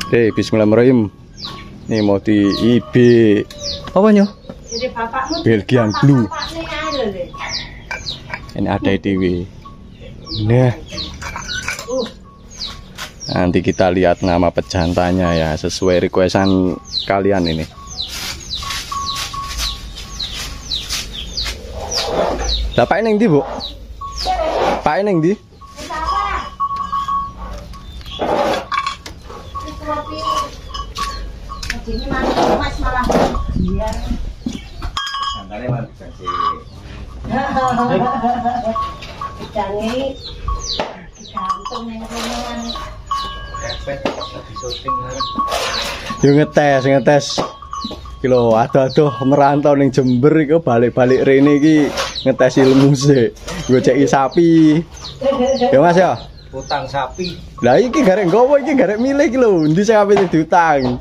Bismillahirrahmanirrahim. Ini mau di IB apa nyo? Belgian Blue. Ini ada IDW. Nah, nanti kita lihat nama pejantannya ya, sesuai requestan kalian ini. Lah Pak neng ndi, Bu? Pak neng ndi? Ini Mas malah biar Santane mah dikasih. Jangan gantung ning rombongan. Yo ngetes. Iki lho, aduh merantau ning Jember iku balik-balik rene iki ngetes ilmu sih. Goceki sapi. Ya Mas ya? Utang sapi. Lah iki garek nggowo iki garek milih iki lho, endi sing apik diutang.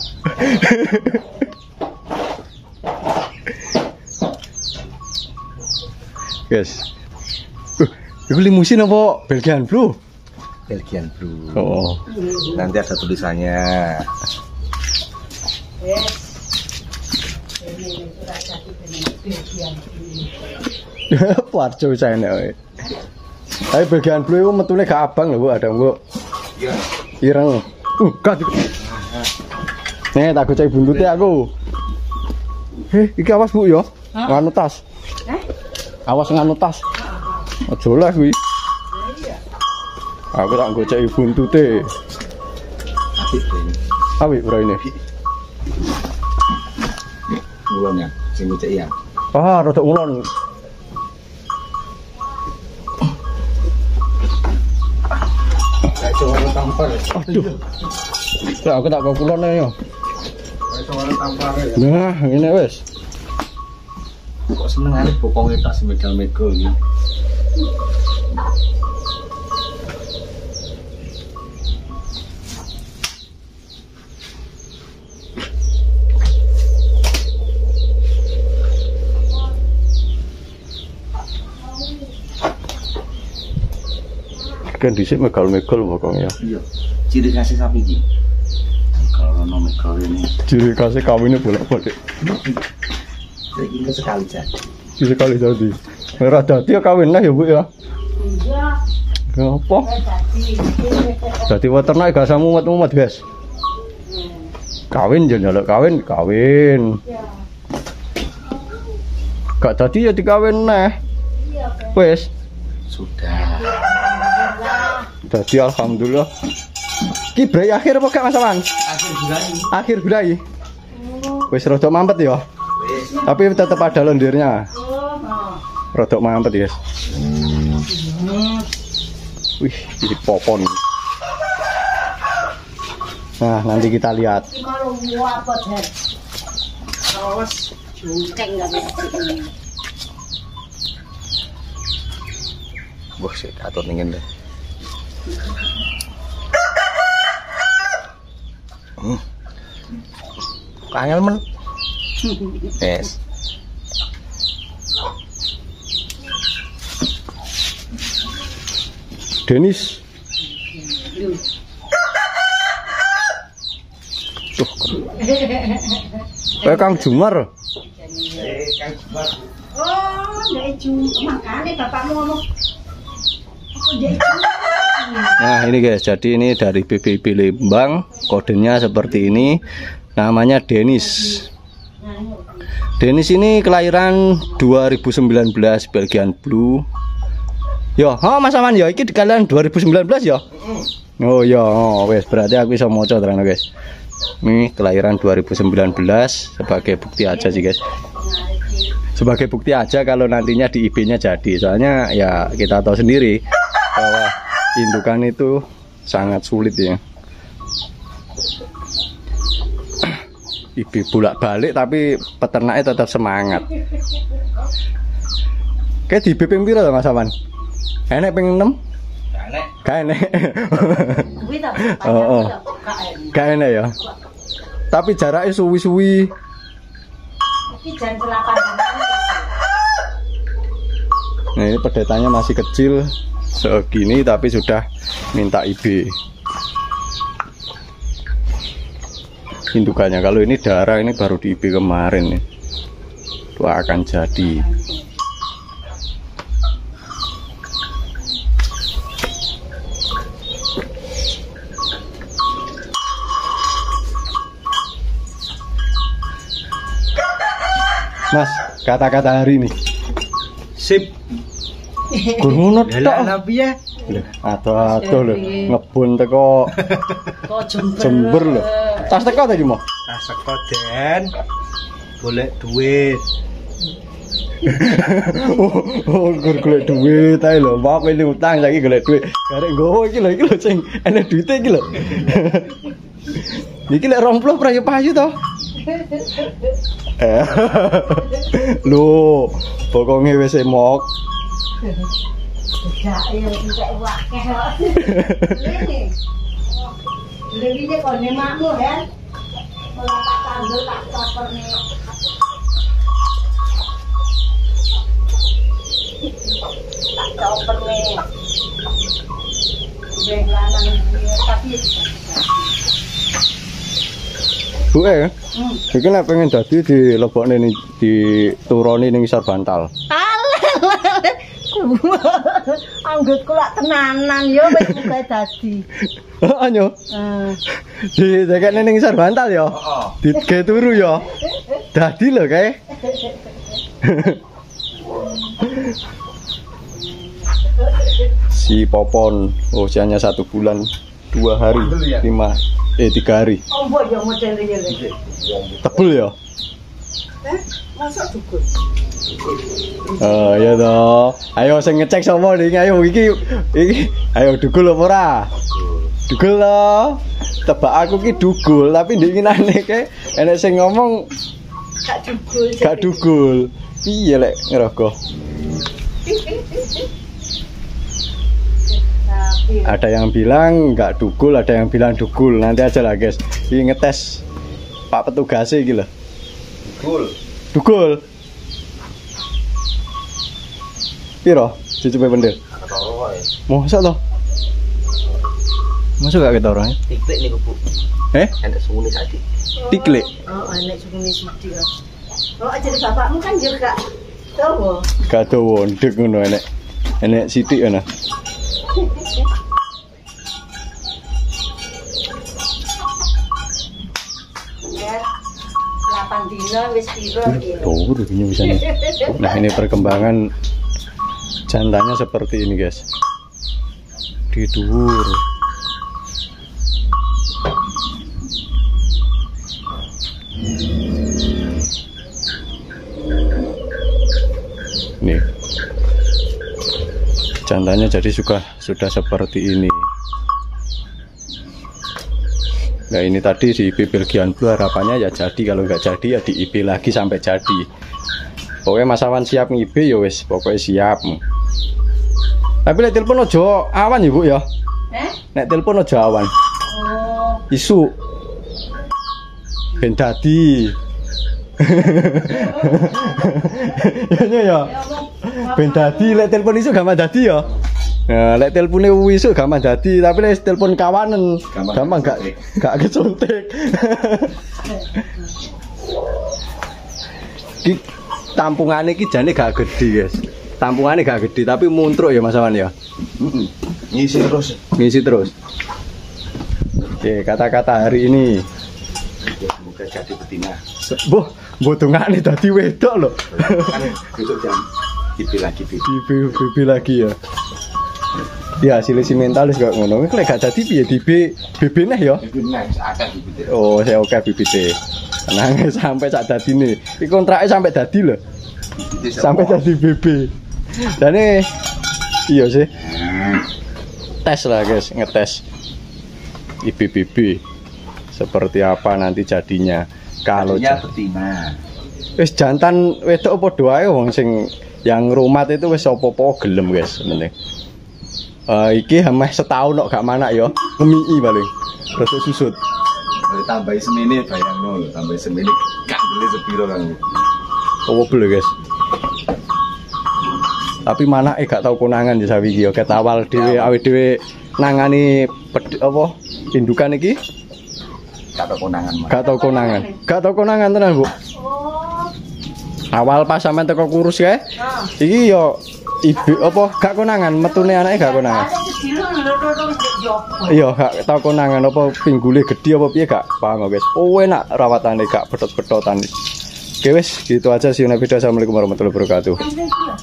Guys. Itu limusin apa Belgian Blue? Belgian Blue. Oh. Nanti ada tulisannya. Warjo saya nek. Tapi Belgian Blue itu metune gak abang lho, Bu, ada Bu. Iya. Ireng. Gak. Nih, tak gocek buntutnya aku. Iki awas Bu ya. Nganu tas. Awas nganu tas. Aja lah kuwi. Aku tak gocek buntute. Apik bro ini. Ngulon ya, sing gocek ya. Ah, rada ngulon. Kayak cowok tampar. Aduh. Lah aku tak kulon ya. Kayak cowok tampar ya. Nah, ini wes. Kok seneng aja pokoknya tak semegal-megal ini. Kan disik megal-megal pokoknya. Iya. Ciri khasnya sapi ini. Kalau no megal ini. Ciri khasnya kawinnya bolak-balik. Ini sekali jadi. Sekali jadi. Merah dadi ya kawin lah ya Bu ya. Iya. Kenapa? Dadi weternak gak sama umat-umat guys. Kawin yo nyaluk kawin. Gak dadi ya dikawin neh. Wes. Sudah. Dadi alhamdulillah. Ki brai akhir apa gak Mas Aman? Akhir brai. Wes rada mampet ya. Wes. Tapi tetap ada lendirnya. Rodok mampet ya. Wih, ini popon. Nah, nanti kita lihat. Kalau apa deh? Awas, jungkeng enggak bisa. Wah, sik atur ning deh. Kangen men. Yes. Denis. Tuh. Kang Jumar. Oh, enggak makanya bapakmu ngomong. Nah ini guys, jadi ini dari BPIB Lembang, kodenya seperti ini, namanya Denis. Denis ini kelahiran 2019 Belgian Blue. Yo, Mas Aman ya, ini kalian 2019 ya? Oh ya, wes berarti aku bisa moco terang guys. Ini kelahiran 2019 sebagai bukti aja sih guys. Sebagai bukti aja kalau nantinya di IB-nya jadi. Soalnya ya kita tahu sendiri bahwa indukan itu sangat sulit ya. IB bolak-balik tapi peternaknya tetap semangat. Kayak di IB ping piro Mas Aman? Enek ping 6? Gak enek. Oh. Gak enek ya. Tapi jaraknya suwi-suwi. Iki jam 8. Nah, ini pedetannya masih kecil segini tapi sudah minta IB. indukannya. Kalau ini darah, ini baru di IP kemarin nih. Itu akan jadi. Mas, kata-kata hari ini. Sip. Gurunut tok. piye? Aduh lho, ngebun teko Jember lho. Tas teko ta iki mo? Tas seko Den. Golek duit. Golek duit ae lho. Mbak ini utang saiki golek duit. Garek nggowo iki lho sing enek duite iki lho. Iki lek 20 prayu-payu to. Lho, pokoke wis emok. Tidak, ya tidak wakeh kok. Ini. Lebihnya kok nemakmu ya. Kalau tak tanggul tak coper nih. Tak coper nih. Udah lanang dia tapi Bu iki nek pengen dadi dilebokne ning dituruni ning isor bantal. Anggut kula tenanan ya wis buka dadi. Heeh yo. Di dekene ning isor bantal ya. Dige turu ya. Dadi lho kae. Si Popon usianya 1 bulan 2 hari 3 hari. Oh mbok ya modelnya lho. Tebel ya. Masa dukun. Ya toh. Ayo sing ngecek sapa ning ayo iki ayo dugul apa ora? Dugul to. Tebak aku ki dugul tapi ndinginane ke enek sing ngomong gak dugul. Piye lek ngerogo? Ada yang bilang nggak dugul, ada yang bilang dugul. Nanti aja lah guys. Ini ngetes Pak petugasnya gitu. Dugul. Dugul. Piro? Cucupe pendel. Masa toh? Masa gak ketara ya? Tiklik niku, Bu. Enak sumune saiki. Tiklik. Oh, enak sumune sithik. Oh, jadi bapakmu kan juga dawa. Gak dawa, ndek ngono enek. Enek sithik ana. Ya, 8 dina wis piro iki. Tuh, begini misalnya. Nah, ini perkembangan jantannya seperti ini, guys. Di dhuwur. Nih. Jantannya jadi sudah seperti ini. Nah ini tadi di IP Belgian Blue harapannya ya jadi, kalau nggak jadi ya di IP lagi sampai jadi. Pokoknya Mas Awan siap ngIP ya wes, pokoknya siap. Tapi nek telepon ojo awan ya Bu ya. Nek telepon ojo awan. Oh. Isu. Ben dadi. Ya. Ben dadi lek telepon isu gampang dadi ya. Nah, lek telepone isu gampang dadi, tapi lek telepon kawanen gampang gak kecontek. Ki tampungane iki jane gak gede, guys. Tampungane gak gede tapi muntruk ya Mas Awan ya. Ngisi terus. Ngisi terus. Oke, kata-kata hari ini. Semoga jadi betina. Mbok tungane dadi wedok lho. Kan besok jam bibi lagi Bibi lagi ya. Ya hasil si mentalis gak ngono. Lek gak dadi piye BB neh ya. Bibi nang akeh bibit. Oh, saya oke bibite. Tenang sampai sak dadine. Iki kontrake sampai dadi lho. Sampai dadi BB. Dane iya sih. Tes lah guys, ngetes IBBB seperti apa nanti jadinya. Kalau betina. Wis jantan wedok padha wae wong sing yang rumat itu wis apa-apa gelem guys sebenarnya. Iki hameh setahun kok gak manak ya, ngemii paling. Terus susut. Tambahi semene bayangno, tambahi semene kandele sepiro kan. Oh boleh guys. Tapi manake gak tau konangan ya sawi iki ya, ket awal dhewe awake dhewe nangani apa indukan iki Kata konangan Mas. Gak tau konangan. Gak tau konangan tenan, Bu. Oh. Awal pas sampean teko kurus kae. Nah. Iki yo ibu apa gak konangan, metune anake gak konangan. Ada kecil lho jopo. Iya, gak tau konangan apa pinggule gede apa piye gak paham guys. Oh enak rawatane gak betot-betotan. Oke wis, gitu aja sih video. Assalamualaikum warahmatullahi wabarakatuh.